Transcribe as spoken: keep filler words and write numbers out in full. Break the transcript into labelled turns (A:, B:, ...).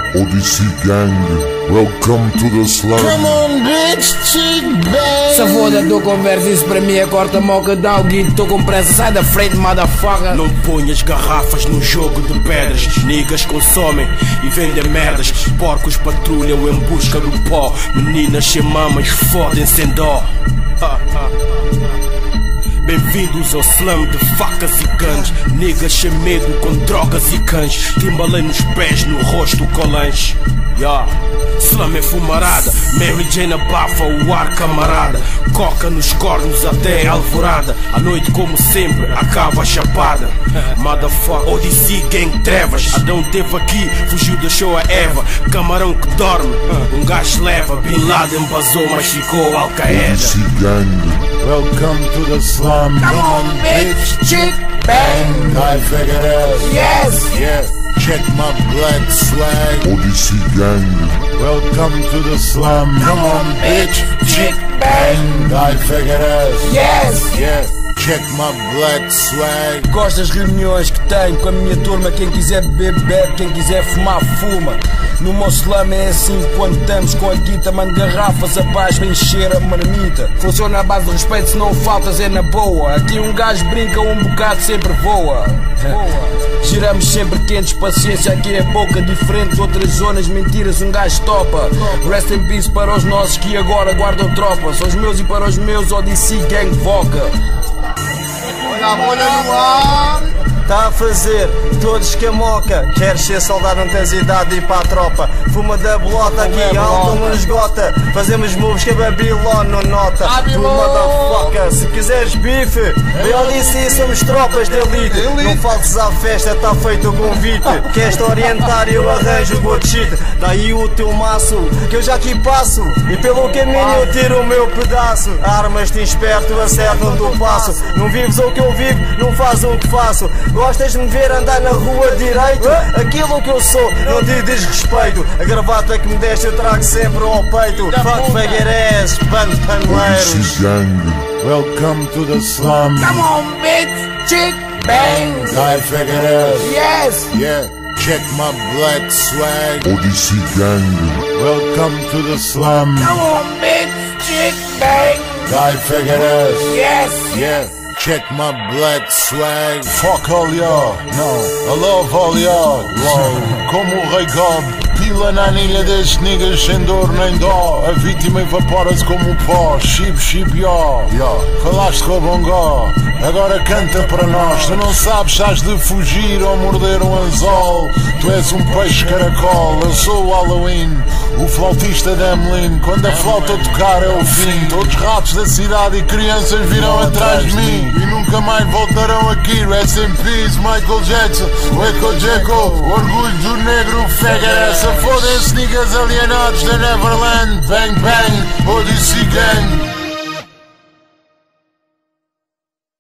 A: Odyssey Gang, welcome to the slum.
B: Come on bitch, chick bang.
C: Se foda, tu conversa isso pra mim, é corta moca, dá o guito, tô com pressa, sai da frente, motherfucker.
D: Não ponhas garrafas num jogo de pedras. Niggas consomem e vendem merdas. Porcos patrulham em busca do pó. Meninas sem mamas fodem-se em dó. Bem-vindos ao slum de facas e cães. Niggas sem medo com drogas e cães. Timbalei nos pés, no rosto colãs. Yeah. Slum é fumarada, Mary Jane abafa o ar camarada. Coca nos cornos até a alvorada. A noite como sempre acaba a chapada. Motherfucker, Odyssey Gang trevas. Adão teve aqui, fugiu, deixou a Eva. Camarão que dorme, um gajo leva. Bin Laden basou, mas ficou Al-Qaeda.
A: Odyssey Gang,
B: Welcome to the slum.
C: Come on bitch, chick bang.
B: I figured out.
C: Yes.
B: Yeah. Check my black swag.
A: Odyssey Gang,
B: Welcome to the slum.
C: Come on bitch, chick bang.
B: I figured out.
C: Yes.
B: Yeah. Check my black swag.
C: Gosto das reuniões que tenho com a minha turma. Quem quiser beber, bebe, quem quiser fumar, fuma. No meu slum é assim, quando estamos com a guita, mando garrafas abaixo para encher a marmita. Funciona à base do respeito, se não faltas é na boa. Aqui um gajo brinca, um bocado sempre voa. Boa. Giramos sempre quentes, paciência aqui é pouca. Diferente de outras zonas, mentiras um gajo topa. Rest in peace para os nossos que agora guardam tropa. São os meus e para os meus, Odyssey Gang Voca.
B: Olha a bolha no ar.
E: Tá a fazer, todos camoca. Queres ser soldado, não tens idade de ir para a tropa. Fuma da bolota aqui, alto não esgota. Fazemos moves que a Babilón não nota. Tu motherfucker, se quiseres bife, eu disse somos tropas de elite. Não faltes à festa, tá feito o convite. Queres-te orientar e eu arranjo o good shit. Daí o teu maço, que eu já aqui passo. E pelo caminho eu tiro o meu pedaço. Armas-te esperto, acertam-te o passo. Não vives o que eu vivo, não fazes o que faço. Gostas de me ver andar na rua direito? Aquilo que eu sou não te diz respeito. A gravata que me deste eu trago sempre ao peito. Fuck figueirés, bando de paneleiros.
A: Odyssey Gang,
B: Welcome to the slum.
C: Come on bitch, chick bang.
B: I figured out.
C: Yes.
B: Yeah. Check my black swag.
A: Odyssey Gang,
B: Welcome to the slum.
C: Come on bitch, chick bang.
B: I figured out.
C: Yes.
B: Yeah. Check my black swag. Fuck all y'all. No. I love all y'all. Wow. Como o Rei Gob. Pila na anilha destes niggas sem dor nem dó. A vítima evapora-se como o pó. Chip, chip, yó. Falaste com o bongó. Agora canta para nós. Tu não sabes se has de fugir ou morder um anzol. Tu és um peixe caracol. Eu sou o Halloween, o flautista de Emlyn. Quando a flauta tocar é o fim. Todos os ratos da cidade e crianças virão atrás de mim e nunca mais voltarão aqui. Rest in peace, Michael Jackson, o Echo Jacko, o orgulho do negro Figueiressa. Foda-se niggas alienados da Neverland. Bang bang, Odyssey Gang.